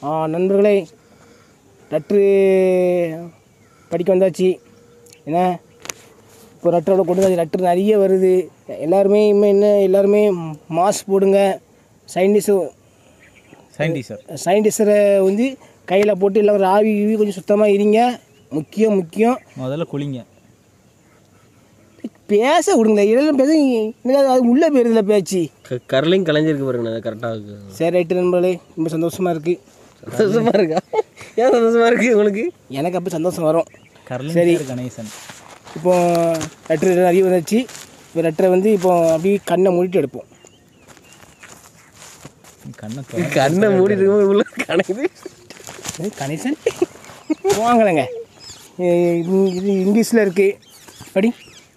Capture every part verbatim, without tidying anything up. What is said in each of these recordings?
நண்பர்களே, லெட்ரு படிக்க வந்தாச்சு. என்ன இப்போ லெட்டரோட கொண்டு வந்து லெட்ரு நிறைய வருது. எல்லாருமே இனிமேல் என்ன எல்லாருமே மாஸ்க் போடுங்க. சயின்டிஸ்ட் சயின்டிஸ்டர் சயின்டிஸ்டரை வந்து கையில் போட்டு எல்லாம் ஆவி ஈவி கொஞ்சம் சுத்தமாக இருங்க. முக்கியம் முக்கியம் முதல்ல குளிங்க. பேச விடுங்களே, இதெல்லாம் பேச அது உள்ளே போயிருதுல பேச்சு. கரலையும் கலைஞ்சிருக்கு பாருங்க, கரெக்டாக இருக்குது. சரி ரைட்டு நண்பர்களே, ரொம்ப சந்தோஷமாக இருக்குது. சந்தோஷமாக இருக்கா? ஏன் சந்தோஷமாக இருக்குது உங்களுக்கு? எனக்கு அப்போ சந்தோஷம் வரும். சரி கணேசன், இப்போ லெட்ரு நிறைய வந்துச்சு. இப்போ லெட்டரை வந்து இப்போ அப்படியே கண்ணை மூடிட்டு எடுப்போம். கண்ணை கண்ணை மூடிட்டு உள்ள கணக்குது. கணேசன் வாங்கலைங்க, இது இங்கிலீஷில் இருக்குது. படி.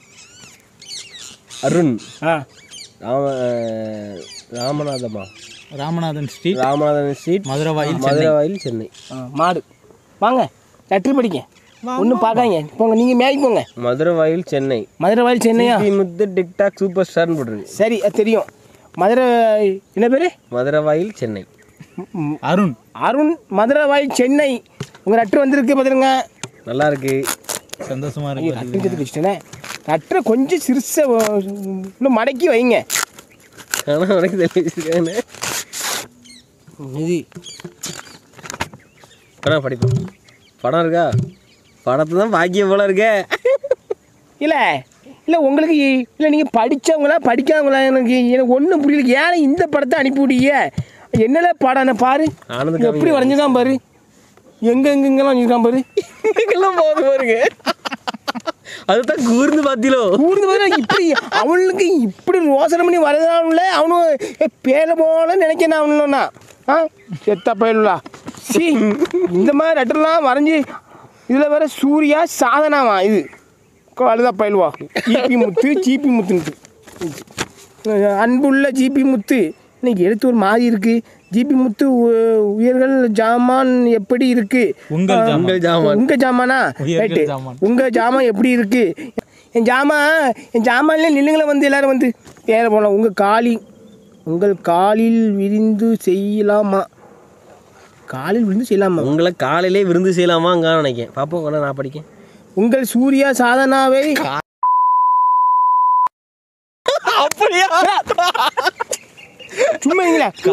அருண். ஆ ராம ராமநாதமா ராமநாதன் ஸ்ட்ரீட் ராமநாதன் ஸ்ட்ரீட் மதுரவாயில் மதுரவாயில் சென்னை. ஆ மாடு. வாங்க லெட்ரு படிங்க, ஒன்றும் பார்க்காங்க போங்க, நீங்கள் மேய்க்கு போங்க. மதுரவாயில் சென்னை. மதுரவாயில் சென்னையா? முத்து டிக்டாக் சூப்பர் ஸ்டார்னு போட்டுருக்கு. சரி அது தெரியும். மதுரை என்ன பேர்? மதுரவாயில் சென்னை. அருண். அருண் மதுரவாயில் சென்னை. உங்கள் லெட்ரு வந்திருக்கு பார்த்துருங்க. நல்லா இருக்கு, சந்தோஷமாக இருக்கு. லெட்ரு எடுத்து வச்சுட்டேனே. லெட்டரை கொஞ்சம் சிறுசை இன்னும் மடக்கி வைங்க. ஆனால் வரைக்கும் தெளிவிச்சிருக்காங்க. இது படம் படிப்போம். படம் இருக்கா? படத்தை தான் பாக்கியம் போல இருக்க. இல்லை இல்லை உங்களுக்கு இல்லை, நீங்கள் படித்தவங்களா படிக்காதவங்களா எனக்கு எனக்கு ஒன்றும் புரியல. ஏன் இந்த படத்தை அனுப்பிவிட்டீங்க? என்னென்ன படம் பாரு, எப்படி வரைஞ்சிருக்கான் பாரு, எங்கே எங்கெங்கெல்லாம் வரைஞ்சிருக்கான் பாரு, எங்கெல்லாம் போகுது பாருங்க. அதுதான் கூர்ந்து பார்த்தீங்களோ? கூர்ந்து பாரு. இப்படி அவனுக்கு இப்படி ரோசனை பண்ணி வரதானுல அவனு பேரை போல நினைக்கிறேன் அவனுன்னா. ஆ செத்தா பயிலா சி இந்த மாதிரி லெட்டர்லாம் வரைஞ்சி இதில் வேற சூர்யா சாதனாவா இது அழுதா பயிலுவா. ஜிபி முத்து ஜிபி முத்துன்ட்டு அன்புள்ள ஜிபி முத்து. இன்னைக்கு எழுத்து ஒரு மாதிரி இருக்குது. ஜிபி முத்து உயர்கள் ஜாமான் எப்படி இருக்கு? உங்கள் ஜாமான். உங்கள் ஜாமானா? ரைட்டு. உங்கள் ஜாமான் எப்படி இருக்கு? என் ஜாமான் என் ஜாமான்லேயே நில்லுங்களை வந்து எல்லோரும் வந்து பேர போகலாம். உங்கள் காலி உங்கள் காலில் விரிந்து செய்யலாமா? காலில் விருந்து செய்யலாமா? உங்களை காலையிலே விருந்து செய்யலாமாங்க நினைக்கேன். பார்ப்போம், நான் படிக்கேன். உங்கள் சூர்யா சாதனாவை அப்படியா? சும்மா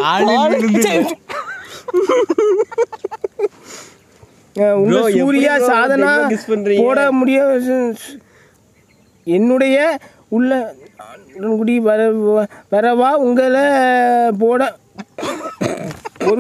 உங்க சூர்யா சாதனா போட முடியும். என்னுடைய உள்ள குடி வர வரவா உங்களை போட ஒரு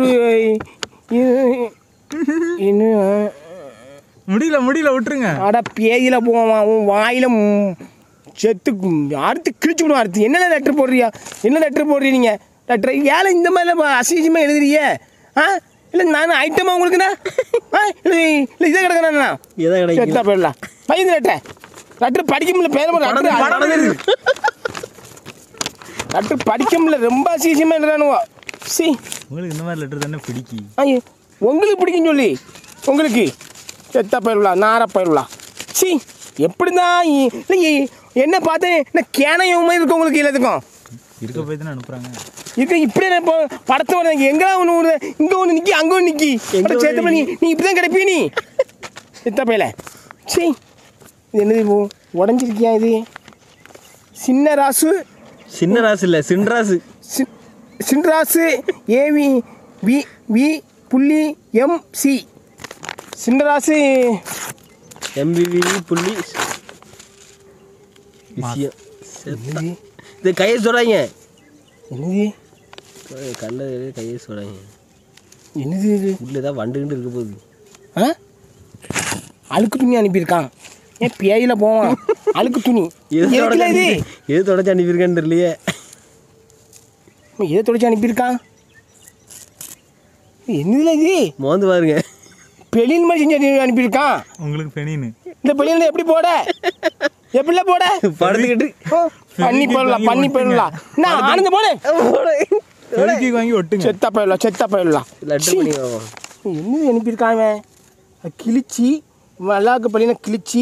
முடியல முடியல விட்டுருங்க. அட பேயில போவான் உன் வாயில செத்து அடுத்து கிழிச்சு விடுவோம். அடுத்து என்ன லெட்டர் போடுறியா? என்ன லெட்டர் போடுறீ நீங்கள்? லெட்டர் ஏழை இந்த மாதிரிலாம் அசிங்கமாக எழுதுறிய? ஆ இல்லை நான் ஐட்டமா உங்களுக்குண்ணா? ஆ இல்லை இல்லை இதை கிடக்குண்ணா எதை செத்தா போயிடலாம். பையன் லெட்டர் லெட்டர் படிக்க முடியல. பேர லெட்டர் படிக்க முடியல, ரொம்ப அசிங்கமாக எழுதுறானுவா. சி உங்களுக்கு இந்த மாதிரி லெட்டர் தானே பிடிக்கி? ஐயோ உங்களுக்கு பிடிக்குன்னு சொல்லி உங்களுக்கு செத்தா போயிடலாம், நார போயிடலாம். சி எப்படி தான் இல்லை என்ன பார்த்தேன் என்ன கேனையும் மாதிரி இருக்கும் உங்களுக்கு எல்லாத்துக்கும் இருக்க போய் தானே அனுப்புகிறாங்க. இருக்க இப்படியே இப்போ படத்தை வர எங்கெல்லாம் ஒன்று ஒன்று இங்கே ஒன்று நிற்கி அங்கே ஒன்று நிற்கி சேர்த்த பண்ணி நீ இப்படி தான் கிடைப்பிய நீ செத்த பையில. சரி இது என்னது இப்போ உடஞ்சிருக்கியா? இது சின்ன ராசு. சின்ன ராசு இல்லை Chinrasu. Chinrasu A V V V புள்ளி எம் சி சின்னராசு எம்பிவி புள்ளி இது கையை சொல்கிறாங்க. என்னது கல்ல கையை சொல்கிறாங்க. என்னது இது? உள்ளே தான் வண்டுகிட்டு இருக்க போகுது. ஆ அழுக்கு துணி அனுப்பியிருக்கான். ஏன் பேயில போவான் அழுக்கு துணி. எது எது தொடச்சி அனுப்பியிருக்கான்னு தெரியலையே. எதை தொடச்சி அனுப்பியிருக்கான்? என்னதுல இது? மோந்து பாருங்க. பெலின் மாதிரி செஞ்சு அனுப்பியிருக்கான். உங்களுக்கு பெனின்னு இந்த பெலின் எப்படி போட? எப்படில போட? படுத்துக்கிட்டு பண்ணி போயிடலாம் பண்ணி போயிடலாம். நான் ஆனந்த போடு வாங்கி ஒட்டுங்க. செத்தா போயிடலாம் செத்தா போயிடலாம். என்னது அனுப்பியிருக்காங்க? கிழிச்சி மல்லாக்கு பள்ளினா கிழிச்சி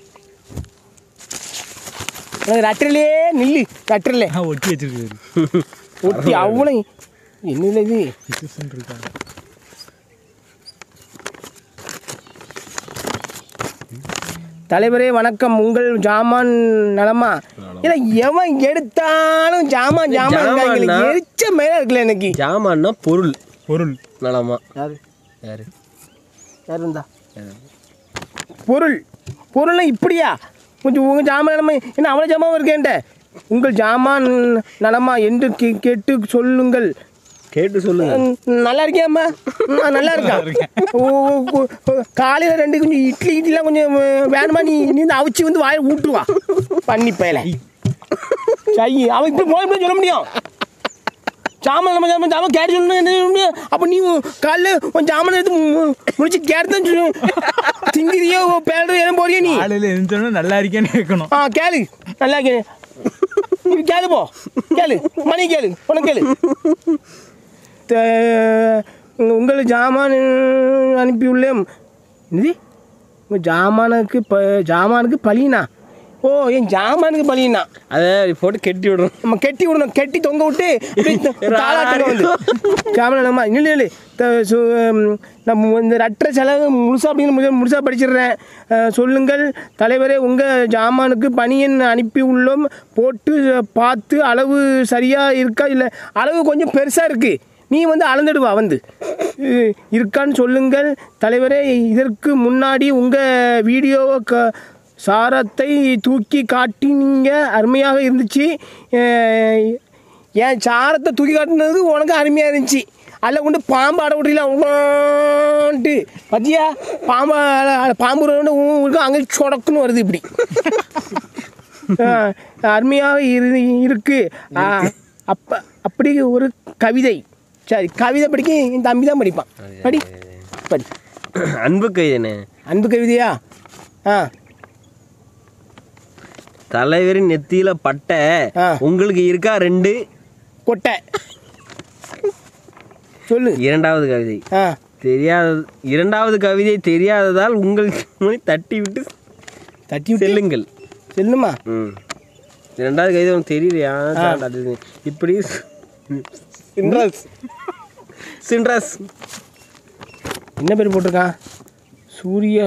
லெட்டர்லே நில்லு. லெட்டர்ல ஒட்டி வச்சிருக்கு. ஒட்டி அவ்வளோ என்னது இது? தலைவரே வணக்கம், உங்கள் ஜாமான் நலமா? இல்லை எவன் எடுத்தாலும் ஜாமான் ஜாமான் இருக்காங்க, எரிச்ச மேலே இருக்குல்ல எனக்கு. ஜாமான்னா பொருள் பொருள் நலமா? யாரு யாரு யார் இருந்தா பொருள் பொருள்னா இப்படியா? கொஞ்சம் உங்கள் ஜாமான் நலமா என்ன அவ்வளோ ஜாமான் இருக்கேன்ட்ட. உங்கள் ஜாமான் நலமா என்று கே கேட்டு சொல்லுங்கள். கேட்டு சொல்லுங்க. நல்லா இருக்கியாம்மா? நான் நல்லா இருக்கேன். காலையில் ரெண்டு கொஞ்சம் இட்லி இட்லிலாம் கொஞ்சம் வேணுமா? நீ நீ வந்து அவிச்சு வந்து வாயை ஊட்டுவா பண்ணி பயல. சரி அவன் இப்படி போய் சொல்ல முடியும்? ஜாமான் நம்ம ஜாமான் ஜாமான் கேட்டு சொல்லணும் என்ன சொல்ல முடியும்? அப்போ நீ காலைல கொஞ்சம் ஜாமான் எடுத்து முடிச்சு கேட்டு தான் சொல்லு. திங்கிறியோ பேடுறியோ என்ன போறியோ நீ? காலையில் எழுந்தோன்னா நல்லா இருக்கேன்னு கேட்கணும். ஆ கேளு, நல்லா இருக்கேன். நீ கேளு, போ கேளு, மணி கேளு, உனக்கு கேளு. உங்கள் ஜாமான் அனுப்பியுள்ளேன். இது உங்கள் ஜாமானுக்கு ப ஜாமானுக்கு பழினா? ஓ என் ஜாமானுக்கு பழினா? அதை போட்டு கெட்டி விடணும். நம்ம கெட்டி விடணும், கெட்டி தொங்க விட்டு தாளாட்டுங்க வந்து ஜாமான் நம்ம இல்லை இல்லை நம்ம இந்த ரற்ற செலவு முழுசாக அப்படின்னு முழுசாக படிச்சிடுறேன். சொல்லுங்கள் தலைவரே, உங்கள் ஜாமானுக்கு பணியன் அனுப்பி உள்ளோம், போட்டு பார்த்து அளவு சரியாக இருக்கா இல்லை அளவு கொஞ்சம் பெருசாக இருக்குது, நீ வந்து அளந்துடுவா வந்து இருக்கான்னு சொல்லுங்கள் தலைவரே. இதற்கு முன்னாடி உங்கள் வீடியோவை க சாரத்தை தூக்கி காட்டினீங்க, அருமையாக இருந்துச்சு. என் சாரத்தை தூக்கி காட்டினது உனக்கு அருமையாக இருந்துச்சு. அதில் கொண்டு பாம்பு அடை விட்றீங்களான்ட்டு பார்த்தியா? பாம்பு பாம்பு உங்களுக்கு அங்கே சொடக்குன்னு வருது இப்படி. அருமையாக இரு இருக்கு அப்போ அப்படி ஒரு கவிதை. சரி கவிதை படிக்க என் தம்பி தான் படிப்பான். படி படி. அன்பு கவிதைண்ணே. அன்பு கவிதையா? ஆ தலைவரின் நெத்தியில பட்டை உங்களுக்கு இருக்கா ரெண்டு கொட்டை? சொல்லு. இரண்டாவது கவிதை தெரியாத இரண்டாவது கவிதை தெரியாததால் உங்கள் தட்டி விட்டு தட்டி செல்லுங்கள். செல்லுமா? ம் இரண்டாவது கவிதை உனக்கு தெரியலையா? இப்படி சின்ராஸ் சின்ராஸ் என்ன பேர் போட்டிருக்கான்? சூரிய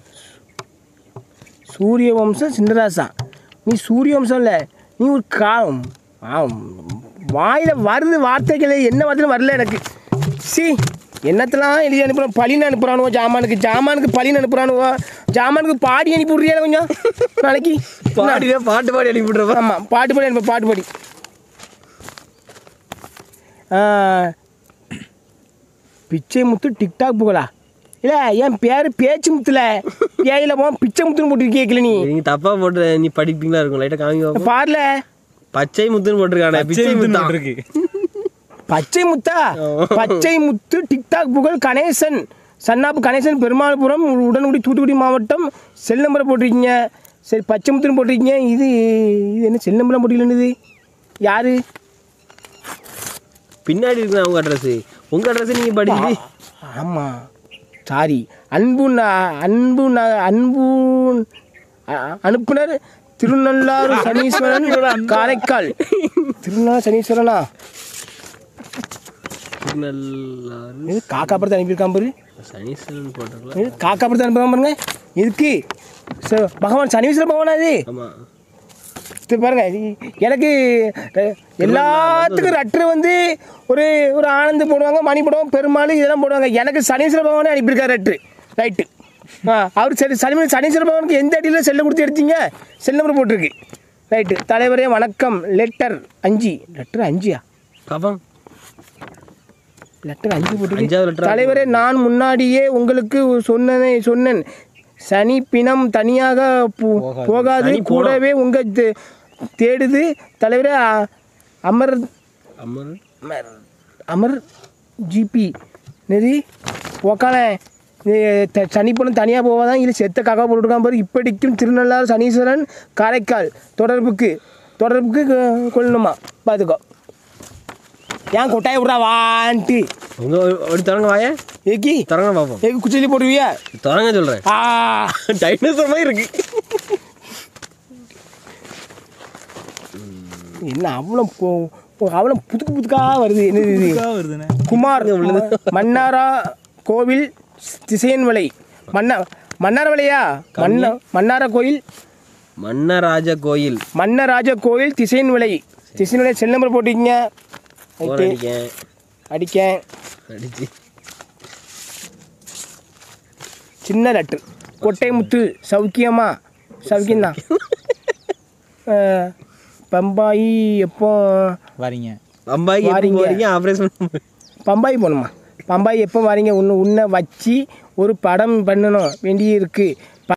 சூரிய வம்சம் சின்னராசா? நீ சூரிய வம்சம் இல்லை, நீ ஒரு காலம் வாயில் வருது வார்த்தைகள், என்ன வார்த்தையும் வரல எனக்கு. சி என்னத்தெல்லாம் எழுதி அனுப்புகிறான்? பழின்னு அனுப்புகிறானுவோ ஜாமானுக்கு, ஜாமானுக்கு பழின்னு அனுப்புகிறானுவோ, ஜாமானுக்கு பாடி அனுப்பி விட்றியா கொஞ்சம் நாளைக்கு? பாடி பாட்டு பாடி அனுப்பி விட்றப்ப. ஆமாம் பாட்டு பாடி அனுப்ப, பாட்டு பாடி. பிச்சை முத்து டிக்டாக் புகழா? இல்லை என் பேர் பேச்சு முத்துல ஏயில போ பிச்சை முத்துன்னு போட்டு கேட்கல. நீ நீங்கள் தப்பாக போட்டு நீ படிப்பீங்களா இருக்கும். லைட்டாக காமிங்க பாருல. பச்சை முத்துன்னு போட்டிருக்கானே. பிச்சை முத்து இருக்கு. பச்சை முத்தா? பச்சை முத்து டிக்டாக் புகழ் கணேசன், சன்னாப்பு கணேசன், பெருமாள்புரம், உடனுக்குடி, தூத்துக்குடி மாவட்டம். செல் நம்பரை போட்டிருக்கீங்க. சரி பச்சை முத்துன்னு போட்டிருக்கீங்க. இது இது என்ன செல் நம்பர்லாம் போட்டிருக்கீங்க? யாரு பின்னாடி இருக்கு அவங்க அட்ரஸு? உங்கள் அட்ரஸு நீங்கள் படிச்சு. ஆமாம் சாரி. அன்பு அன்பு அன்பு அனுப்புனர் திருநள்ளாறு சனீஸ்வரன், காரைக்கால். திருநள்ளாறு சனீஸ்வரனா? திருநள்ளாறு காக்கா படத்தை அனுப்பியிருக்கான் பாரு. சனீஸ்வரன் போட்டிருக்கலாம். காக்கா படத்தை அனுப்புகிறான் பாருங்க. எதுக்கு? பகவான் சனீஸ்வரன் பகவானா? அது ஆமாம் பாருங்க. எனக்கு எல்லாத்துக்கும் ரட்ரு வந்து ஒரு ஒரு ஆனந்து போடுவாங்க, மணி போடுவாங்க, பெருமாள் இதெல்லாம் போடுவாங்க. எனக்கு சனீஸ்வர பகவானே அனுப்பியிருக்காரு ரட்ரு. ரைட்டு. ஆ அவர் சரி சனி சனீஸ்வர பகவானுக்கு எந்த அடியில் செல்லை கொடுத்து எடுத்தீங்க? செல் நம்பர் போட்டிருக்கு. ரைட்டு. தலைவரே வணக்கம். லெட்டர் அஞ்சு. லெட்டர் அஞ்சியா? பாப்போம். லெட்டர் அஞ்சு போட்டிருக்கு. தலைவரே நான் முன்னாடியே உங்களுக்கு சொன்னதை சொன்னேன். சனி பிணம் தனியாக போகாது, கூடவே உங்க தேடுது. தலைவரே அமர் அமர் அமர் ஜிபி நெறி உக்கால சனிப்பணம் தனியாக போவாதான். இல்லை செத்த காக்கா போட்டுருக்கான் பாரு. இப்படிக்கும் திருநள்ளாறு சனீஸ்வரன், காரைக்கால். தொடர்புக்கு தொடர்புக்கு கொள்ளணுமா? பார்த்துக்கோ. ஏன் கொட்டாய விட்றா வான்ட்டு உங்க ஒரு தொடங்க வாய ஏக்கி தொடங்க பார்ப்போம். ஏக்கு குச்சிலி போடுவியா? தொடங்க சொல்கிறேன். ஆ டைனோசர் மாதிரி இருக்கு. என்ன அவ்வளோ அவ்வளோ புதுக்கு புதுக்காக வருது. என்னது குமார் மன்னாரா கோவில் திசையன்மலை மன்னா மன்னார்வளையா மன்ன மன்னார கோயில் மன்னராஜ கோயில் மன்னராஜ கோயில் திசையின் விலை திசையின் விலை செல் நம்பர் போட்டுக்கிங்க. போன் அடிக்கேன் அடிக்கேன் அடிச்சு சின்ன லெட்ரு கொட்டை முத்து சௌக்கியமா சௌக்கியம்தான். பம்பாயி எப்போ வரீங்க? பம்பாய்க்கு வாரீங்க. போறீங்க ஆப்ரேஷன் பம்பாய் போகணுமா? பம்பாய் எப்போ வரீங்க? ஒன்று உன்னை வச்சு ஒரு படம் பண்ணணும் வேண்டி இருக்கு.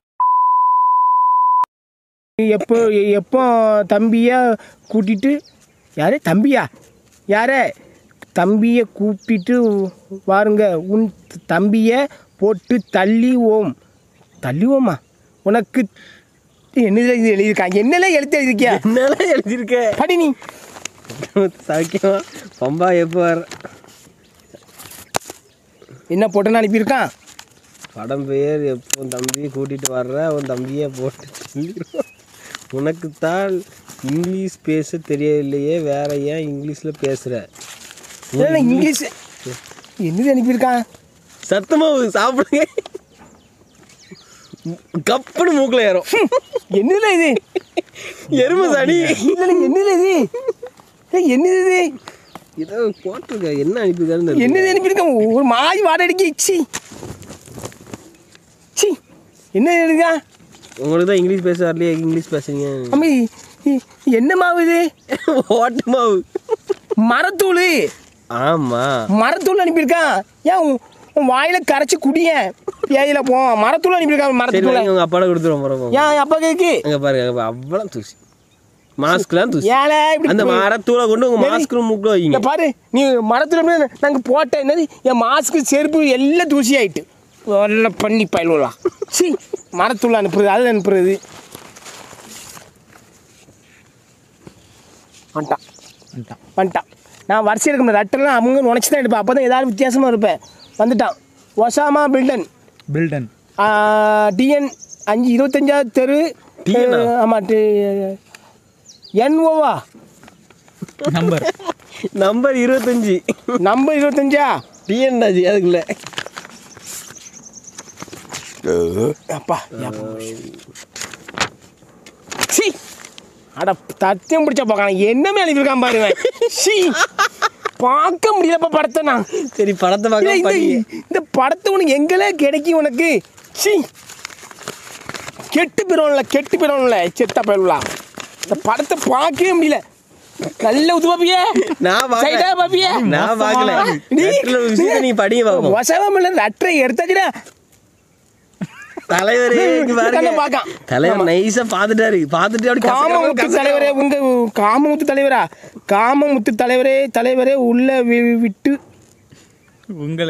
எப்போ எப்போ தம்பியை கூட்டிட்டு யாரு தம்பியா யாரே தம்பியை கூப்பிட்டு வாருங்க. உன் தம்பியை போட்டு தள்ளி ஓம் தள்ளி ஓமா உனக்கு என்னதில் இது எழுதியிருக்காங்க? என்னெல்லாம் எழுத்து எழுதியிருக்கியா? என்னெல்லாம் எழுதியிருக்க படி நீ. சௌக்கியமா பம்பாய் எப்போ வர என்ன போட்டுன்னு அனுப்பியிருக்கான்? படம் பெயர் எப்போ தம்பியை கூட்டிகிட்டு வர்ற உன் தம்பியை போட்டு சொல்லிடுவோம். உனக்குத்தான் இங்கிலீஷ் பேச தெரியலையே வேற ஏன் இங்கிலீஷில் பேசுகிற? இல்லை இங்கிலீஷ் என்னது அனுப்பியிருக்கான்? சத்தமாக சாப்பிடுங்க கப்புன்னு மூக்கில் ஏறும். என்னதுல இது? எருமை சாணி இல்லை என்னது இது? ஏய், என்னது இது? இதை போட்டிருக்க என்ன அனுப்பியிருக்காருன்னு என்னது அனுப்பியிருக்கான்? ஒரு மாறி வாடை அடிக்கி சி சி என்ன இருக்கா? உங்களுக்கு தான் இங்கிலீஷ் பேச வரலையே இங்கிலீஷ் பேசுறீங்க. அம்மி இ- என்ன மாவு இது? ஓட்டு மாவு மரத்தூள் ஆமாம் மரத்தூள் அனுப்பியிருக்கான். ஏன் உன் உன் வாயில கரைச்சி குடியேன் ஏயில போ. மரத்தூள் அனுப்பியிருக்கான். சரி மரத்தூள் வாங்கி உங்கள் அப்பாட கொடுத்துருவோம் போகிறோம். ஏன் அப்பா கேக்கு அங்கே பாருங்க அங்கே அவ்வளோ தூசி மாஸ்க்லாம் தூசி. ஏழை இப்படி அந்த மரத்தூளை கொண்டு உங்கள் மாஸ்க்கு மூக்கில் வைங்க. இந்த பாரு நீ மரத்தில் நாங்கள் போட்ட என்னது என் மாஸ்க்கு செருப்பு எல்லாம் தூசி ஆயிட்டு எல்லாம் பண்ணி பயிலுலாம். சி மரத்தூள் அனுப்புறது அது அனுப்புறது வந்துட்டான் வந்துட்டான். வந்துட்டான். நான் வரிசை எடுக்க முடியாது. ரட்டெல்லாம் அவங்க உனச்சி தான் எடுப்பேன். அப்போ தான் ஏதாவது வித்தியாசமாக இருப்பேன். வந்துட்டான். ஒசாமா பில்டன் பில்டன் டிஎன் அஞ்சு இருபத்தஞ்சாவது தெரு. TN ஆ? ஆமாம் என்ஓவா நம்பர் நம்பர் இருபத்தஞ்சி நம்பர் இருபத்தஞ்சா டிஎன்டாஜி அதுக்குள்ள அப்பா சி அட தத்தியம் பிடிச்ச பார்க்கலாம் என்ன மேலே இருக்கான் பாருவேன். சி பார்க்க முடியலப்பா படத்தை நான். சரி படத்தை இல்ல, பார்க்க இந்த பண்ணி இந்த படத்தை உனக்கு எங்கெல்லாம் கிடைக்கும் உனக்கு? சி கெட்டு போயிடும்ல கெட்டு போயிடும்ல செத்த போயிடலாம். இந்த படத்தை பார்க்கவே முடியல. நல்ல உது பாப்பியே நான் பார்க்கல. சைடா பாப்பியே நான் பார்க்கல. நீ நெட்ல ஒரு விஷயத்தை நீ படிங்க பார்ப்போம். வசவம் இல்லை அற்றை எடுத்தாச்சுடா தலைவரே இங்க பாருங்க. பார்க்கான். தலைவர் நைஸா பாத்துட்டாரு பாத்துட்டு அப்படி காமமுத்து தலைவரே உங்க காமமுத்து தலைவரா காமமுத்து தலைவரே தலைவரே உள்ள வி- விட்டு உங்களை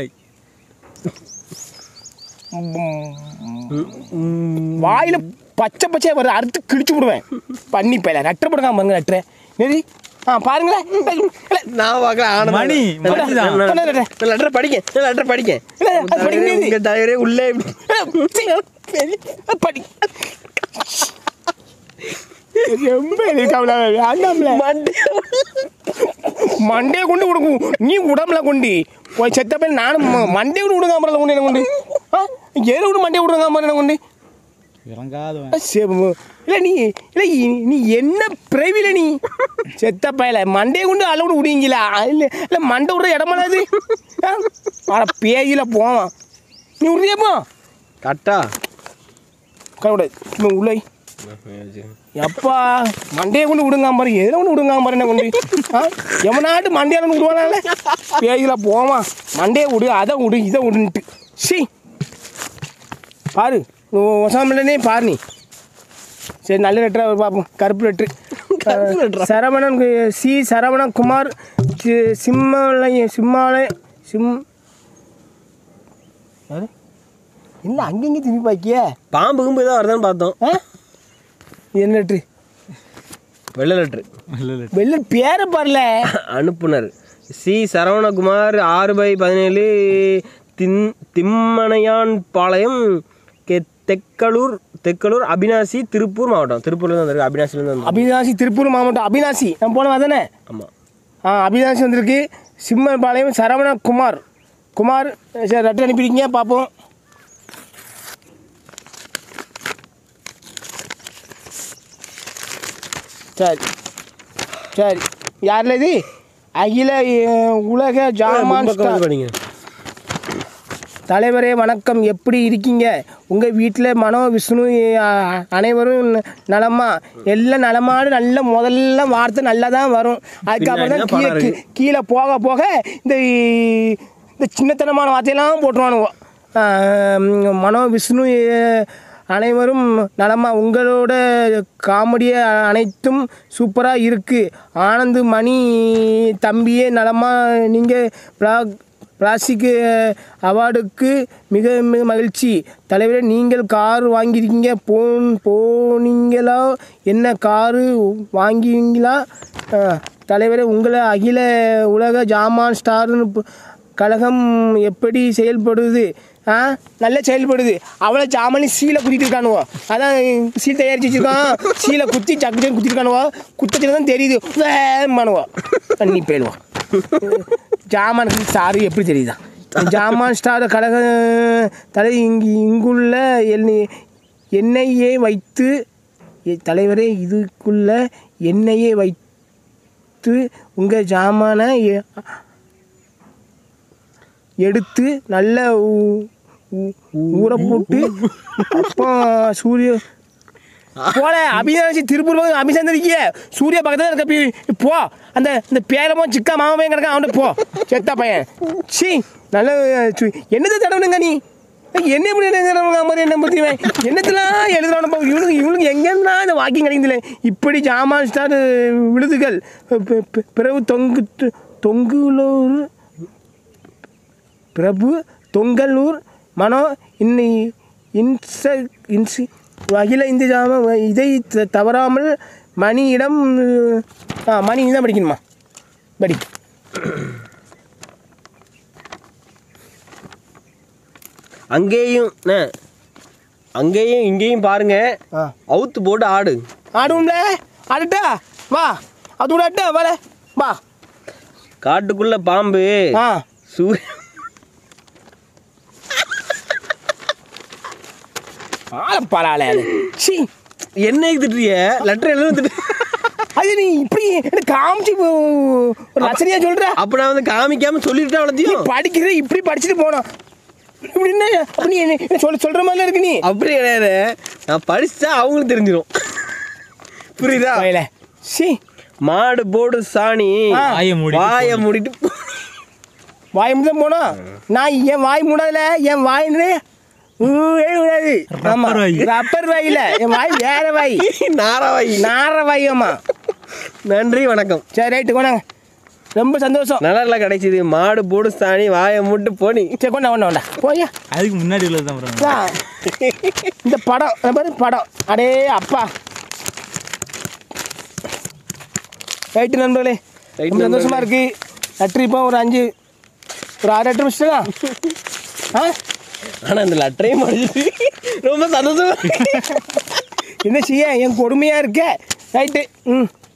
வாயில பச்சை பச்சையா வருது அறுத்து கிழிச்சு விடுவேன். பண்ணி பையல ரட்டை போடுங்க பாருங்க ரட்டை நெறி ஆ பாருங்களேன். இல்ல, நான் பார்க்கல ஆனந்தம். மணி, நான் மணி தான். நான் கொண்டா லெட்டர். நான் லெட்டர் படிக்க நான் லெட்டர் படிக்க இல்ல, அது படிக்க தலைவரே, முடியாது. உங்க தலைவரே உள்ளே இப்படி- படி ரொம்ப இருக்காமல வேண்டாம்ல மண்டை மண்டையை கொண்டு கொடுக்கும் நீ உடம்புல கொண்டு போய் செத்த பையன் நானும் ம- மண்டையை கொண்டு விடுங்க அப்புறம் கொண்டு என்ன கொண்டு ஆ ஏற விடு மண்டையை விடுங்க அப்புறம் என்ன கொண்டு இறங்காதவன். செ- இல்லை நீ இல்லை இ- நீ என்ன பிறவில நீ செத்த பயல மண்டையை கொண்டு அளவு விடுவீங்களா? இல்லை இல்லை மண்டை விடுற இடமானது ஆட பேஜில் போவான் நீ விடுறியப்போ கட்டா கடவுட உள்ளே எப்பா மண்டையை கொண்டு விடுங்க பாரு எதில் கொண்டு விடுங்க பாரு என்ன கொண்டு ஆ எவனாட்டு மண்டையை கொண்டு விடுவானால பேஜில் போவான் மண்டையை விடு அதை விடு இதை விடுன்ட்டு சி பாரு ஒசாமலே பாரு நீ சரி நல்ல லெட்டராக பார்ப்போம். கருப்பு letter Saravanan C Saravanan Kumar C- சிம்மாலய சிம்மாலய சிம் யாரு இல்லை அங்கங்கே திரும்பி பாக்கிய பாம்பு கும்பு ஏதாவது வருதான்னு பார்த்தோம். ஆ என்ன லெட்ரு வெள்ளை லெட்ரு இல்ல, இல்ல. வெள்ள பேரை பாருல அனுப்புனர் சி சரவணகுமார் ஆறு பை பதினேழு தின் திம்மணையான் பாளையம் கே தெக்கலூர் தெக்கலூர் அபினாசி திருப்பூர் மாவட்டம். திருப்பூர்லேருந்து வந்திருக்கு அபினாசிலேருந்து வந்து அபினாசி திருப்பூர் மாவட்டம் அபினாசி நான் போனவா தானே? ஆமாம். ஆ அபினாசி வந்திருக்கு. சிம்மபாளையம் சரவண குமார் குமார் சரி லெட்டர் அனுப்பியிருக்கீங்க பார்ப்போம். சரி சரி யாரில் இது அகில அஹ், உலக ஜாமான் ஸ்டார் படிங்க. தலைவரே வணக்கம், எப்படி இருக்கீங்க? உங்கள் வீட்டில் மனோ விஷ்ணு அஹ், அனைவரும் ந- நலமா? எல்லாம் நலமானு நல்ல முதல்ல வார்த்தை நல்லா தான் வரும். அதுக்கப்புறம் தான் பின்னாடி தான் கீழே கீ- கீழே போக போக இந்த இந்த சின்னத்தனமான வார்த்தையெல்லாம் போட்டுருவானுவோம். அஹ், மனோ விஷ்ணு அஹ், அனைவரும் நலமா? உங்களோட காமெடி அனைத்தும் சூப்பராக இருக்குது. ஆனந்த் மணி தம்பியே நலமா? நீங்கள் பிளாக் பிளாஸ்டிக் அவார்டுக்கு மிக மிக மகிழ்ச்சி தலைவரே. நீங்கள் கார் வாங்கியிருக்கீங்க போன் போனீங்களா? என்ன காரு வாங்கிங்களா? அஹ், தலைவரே உங்களை அகில உலக ஜாமான் ஸ்டார்னு ப- கழகம் எப்படி செயல்படுது? ஆ நல்லா செயல்படுது. அவ்வளோ ஜாமானி சீலை குத்திட்டு இருக்கானுவோ, அதான் சீல் தயாரிச்சு வச்சுருக்கான். சீலை குத்தி சக்கு சக்கு குத்திருக்கானுவோ, குத்தச்சில தான் தெரியுது வேமானுவோ தண்ணி போயிடுவோம். ஜாமானுக்கு சாரு எப்படி தெரியுதா? ஜாமான் ஸ்டார் கழக தலை இங்கு இங்குள்ள எண்ணெய் எண்ணெயை வைத்து எ- தலைவரே இதுக்குள்ள எண்ணெயை வைத்து உங்கள் ஜாமானை எ- எடுத்து நல்ல ஊ- ஊ- ஊற போட்டு அப்போ சூரிய போல அபிநாசி திருப்பூர் போய் அபிசந்திருக்கிய சூரிய பக்கத்தில் இருக்க பி- போ அந்த இந்த பேரமோ சிக்கா மாமாவையும் கிடக்க அவன்கிட்ட போ செத்தா பையன். சி நல்ல சு- என்னத்தை தடவுனுங்க நீ? என்ன இப்படி எழுதுறவங்க மாதிரி என்ன பற்றிவேன் என்னத்தெல்லாம் எழுதுறானப்பா இவனுக்கு இவனுக்கு எங்கேருந்தா இந்த வாக்கிங் கிடைக்குதுல. இப்படி ஜாமான் ஸ்டார் விழுதுகள் பி- பி- பிறகு தொங்கு தொங்குலூர் பிரபு தொங்கலூர் மனோ இன்னி இன்ச இன்சி அகில இந்த ஜாம இதை த- தவறாமல் மணியிடம் ஆ மணி தான் படிக்கணுமா? படி. அங்கேயும் அண்ணே, அங்கேயும் இங்கேயும் பாருங்க. ஆ அவுத்து போட்டு ஆடு. ஆடும்ல ஆடுட்டா வா அது கூட ஆட்டா வர வா. காட்டுக்குள்ள பாம்பு ஆ சூரிய ஆளப்பாளாளே அது சி என்ன திட்டுறிய லெட்டர் எழுத திட்டு. அது நீ இப்படி எனக்கு காமிச்சு ஒரு ரசனையாக சொல்கிற. அப்ப நான் வந்து காமிக்காம சொல்லிட்டு நீ அவ்வளோத்தையும் படிக்கிற இப்படி படிச்சுட்டு போனோம் இப்படி என்ன அப்படி நீ என்ன- என்ன சொல்ல சொல்கிற மாதிரிலாம் இருக்கு நீ அப்படி கிடையாது. நான் படிச்சா அவங்களுக்கு தெரிஞ்சிடும். புரியுதா? வயல சி மாடு போடு சாணி ஆ. வாயை மூடிட்டு வாயை மூடிட்டு போ. வாய் மூடம் போனோம். நான் என் வாய் மூடாதுல என் வாயின்னு விடாது. ஆமா ரப்பர் வாய். ரப்பர் வாயில என் வாய் வேற வாய் நாராவாய். நார வாய். ஆமா நன்றி வணக்கம். சரி ரைட்டு கொண்டாங்க. ரொம்ப சந்தோஷம். நல்லா கிடைச்சிது. மாடு போடு சாணி வாயை மூட்டு போனி. சரி கொண்டா கொண்டா கொண்டா போயா. அதுக்கு முன்னாடி உள்ளது தான் bro. அதான். இந்த படம் இந்த பாரு படம் அடே அப்பா. ரைட்டு நண்பர்களே Right ரொம்ப சந்தோஷமா இருக்கு. லெட்ரு இப்போ ஒரு அஞ்சு ஒரு ஆறு லெட்ரு முடிச்சிட்டா? ஆ ஆனா இந்த லெட்டரையும் படிச்சுட்டு ரொம்ப சந்தோஷமா இருக்கு. என்ன செய்ய என் கொடுமையாக இருக்க. ரைட்டு ம்